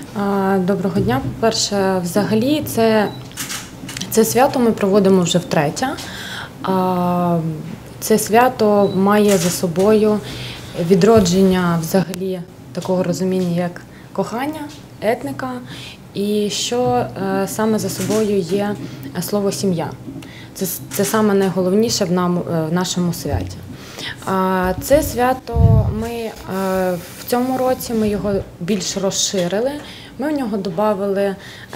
Доброго дня. По-перше, взагалі це свято ми проводимо вже втретє. Це свято має за собою відродження взагалі такого розуміння, як кохання, етника, і що саме за собою є слово «сім'я». Це саме найголовніше в нашому святі. Це свято в цьому році ми його більш розширили. Ми в нього додали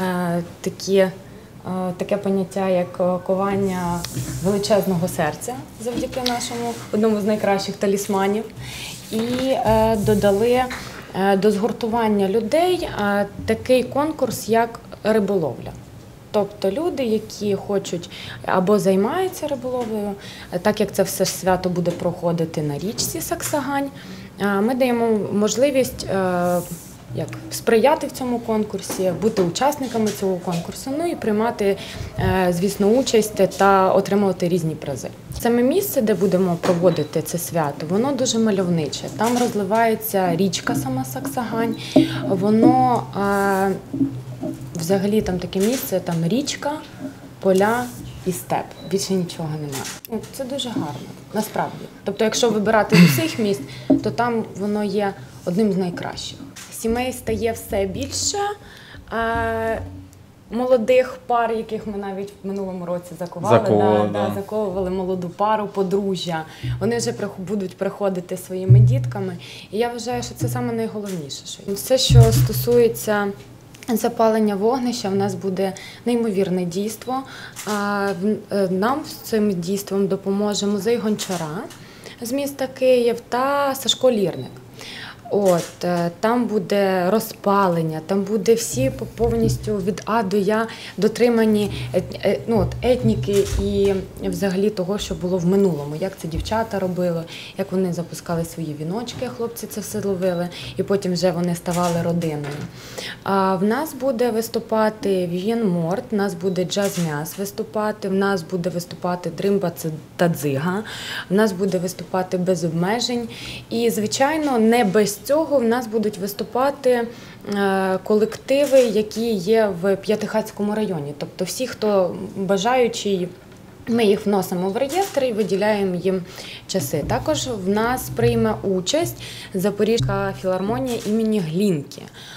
таке поняття, як ковання величезного серця завдяки нашому одному з найкращих талісманів. І додали до згуртування людей такий конкурс, як риболовля. Тобто люди, які хочуть або займаються риболовлею, так як це все свято буде проходити на річці Саксагань, ми даємо можливість сприяти в цьому конкурсі, бути учасниками цього конкурсу, ну і приймати, звісно, участь та отримувати різні призи. Саме місце, де будемо проводити це свято, воно дуже мальовниче. Там розливається річка сама Саксагань, воно взагалі там таке місце, там річка, поля і степ. Більше нічого немає. Це дуже гарно, насправді. Тобто, якщо вибирати з усіх міст, то там воно є одним з найкращих. Сімей стає все більше, молодих пар, яких ми навіть в минулому році заковували молоду пару, подружжя. Вони вже будуть приходити своїми дітками. І я вважаю, що це саме найголовніше. Все, що стосується запалення вогнища, в нас буде неймовірне дійство. Нам з цим дійством допоможе музей Гончара з міста Київ та Сашко Лірник. Там буде розпалення, там буде всі повністю від А до Я дотримані етніки і взагалі того, що було в минулому, як це дівчата робили, як вони запускали свої віночки, хлопці це все ловили, і потім вже вони ставали родиною. В нас буде виступати Вів'єн Морт, в нас буде джаз-мяс виступати, в нас буде виступати дримба та дзига, в нас буде виступати без обмежень і, звичайно, не без цього в нас будуть виступати колективи, які є в П'ятихатському районі. Тобто всі, хто бажаючий, ми їх вносимо в реєстр і виділяємо їм часи. Також в нас прийме участь Запорізька філармонія імені Глінки.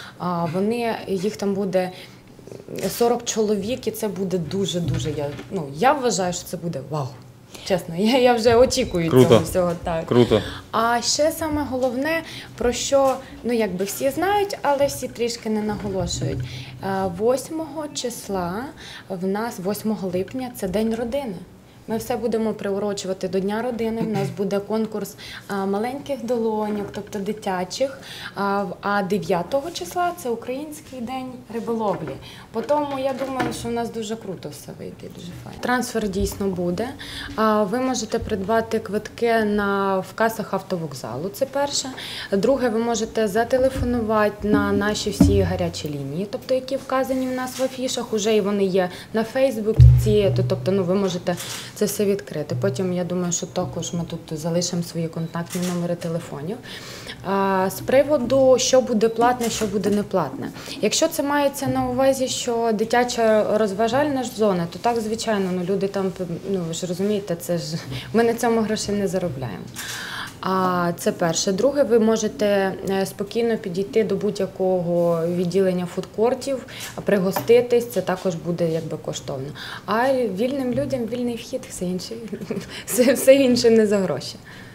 Їх там буде 40 чоловік, і це буде дуже-дуже, я вважаю, що це буде вау. Чесно, я вже очікую цього всього. Так. Круто. А ще саме головне, про що, всі знають, але всі трішки не наголошують. 8 числа в нас, 8 липня, це День родини. Ми все будемо приурочувати до Дня родини. У нас буде конкурс маленьких долоньок, тобто дитячих. А 9 числа – це Український день риболовлі. Тому я думаю, що в нас дуже круто все вийде, дуже файно. Трансфер дійсно буде. Ви можете придбати квитки в касах автовокзалу, це перше. Друге, ви можете зателефонувати на наші всі гарячі лінії, тобто які вказані в нас в афішах, уже і вони є на Фейсбуці, тобто ви можете це все відкрити. Потім, я думаю, що також ми тут залишимо свої контактні номери телефонів. З приводу, що буде платне, що буде неплатне. Якщо це мається на увазі, що дитяча розважальна зона, то так, звичайно, люди там, ви ж розумієте, ми на цьому грошей не заробляємо. Це перше. Друге, ви можете спокійно підійти до будь-якого відділення фудкортів, пригоститись, це також буде коштовно. А вільним людям вільний вхід, все інше не за гроші.